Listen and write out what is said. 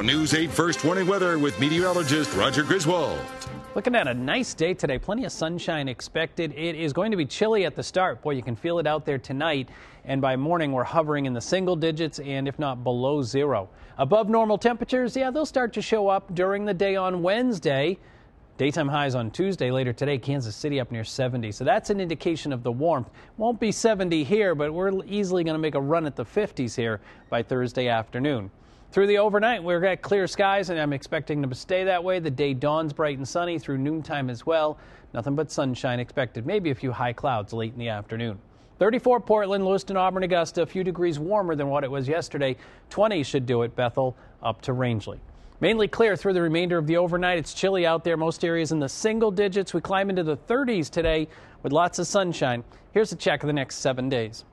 News 8 First Warning Weather with meteorologist Roger Griswold. Looking at a nice day today, plenty of sunshine expected. It is going to be chilly at the start. Boy, you can feel it out there tonight. And by morning, we're hovering in the single digits and if not below zero. Above normal temperatures, yeah, they'll start to show up during the day on Wednesday. Daytime highs on Tuesday. Later today, Kansas City up near 70. So that's an indication of the warmth. Won't be 70 here, but we're easily going to make a run at the 50s here by Thursday afternoon. Through the overnight, we're at clear skies, and I'm expecting them to stay that way. The day dawns bright and sunny through noontime as well. Nothing but sunshine expected. Maybe a few high clouds late in the afternoon. 34 Portland, Lewiston, Auburn, Augusta, a few degrees warmer than what it was yesterday. 20 should do it, Bethel, up to Rangeley. Mainly clear through the remainder of the overnight. It's chilly out there. Most areas in the single digits. We climb into the 30s today with lots of sunshine. Here's a check of the next 7 days.